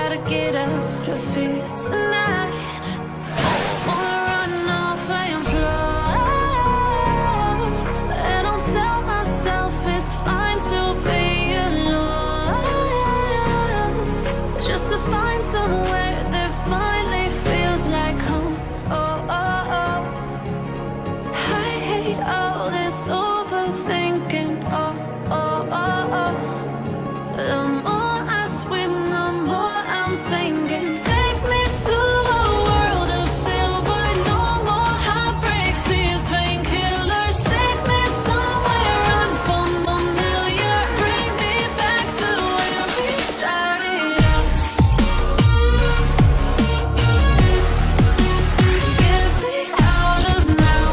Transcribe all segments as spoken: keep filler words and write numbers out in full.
Gotta get out of here tonight. Wanna run off and fly, and I'll tell myself it's fine to be alone, just to find somewhere that finally feels like home. Oh, oh, oh. I hate all this overthinking. Oh, oh, oh, oh. The more I swim, the more I'm sinking. Take me to a world of silver. No more heartbreaks, tears, painkillers. Take me somewhere unfamiliar. Bring me back to where we started out. Get me out of now,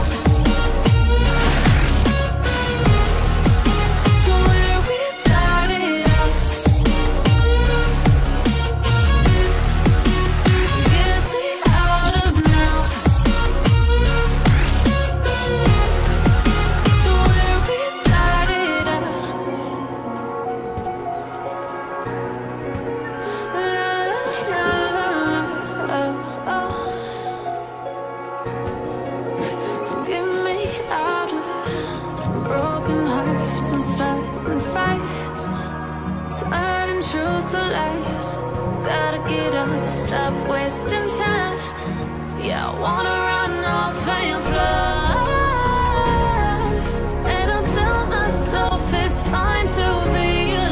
to where we started out. Get me out of now, to where we started out. La la la la la, oh, oh. Get me out of broken hearts and starting fights, turning truth to lies. Gotta get up, stop wasting time. Yeah, I wanna run off and fly, and I'll tell myself it's fine to be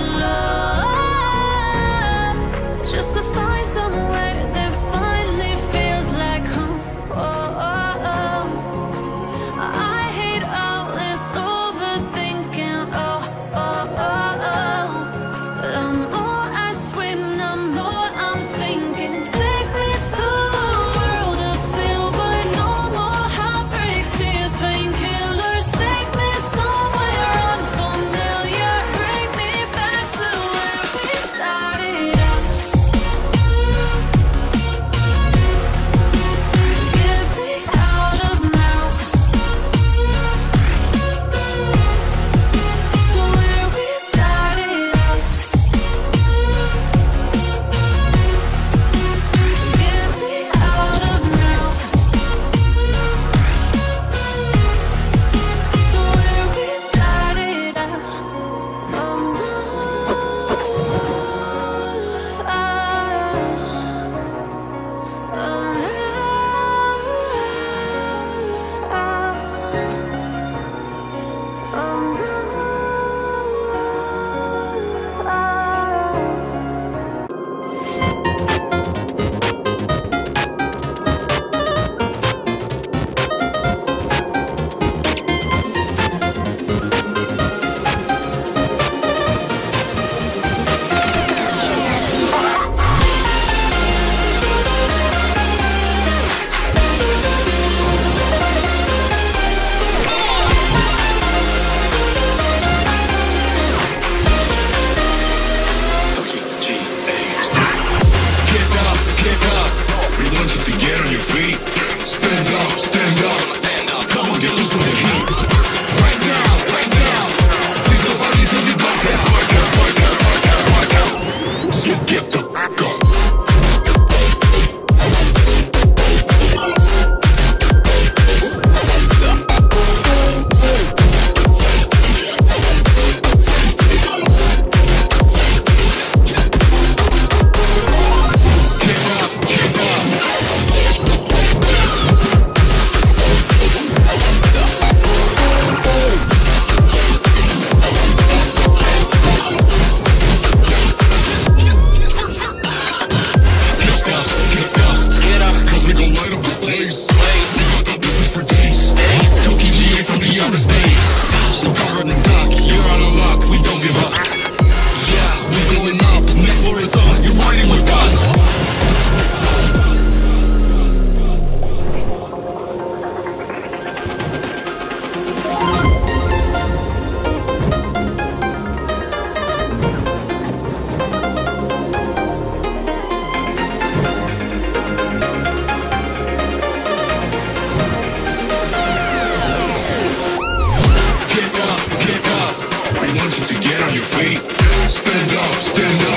alone, just to find somewhere that finally feels like home. Oh, oh, oh. I hate all this overthinking. Oh, oh, oh, oh. The more I swim, the more I'm sinking. Take me to a world of silver. No more heartbreaks, tears, painkillers. Take me somewhere unfamiliar. Bring me back to where we started out. Get me out of now, to where we started out. Get me out of now, to where we started out. Oh, Stand up, stand up.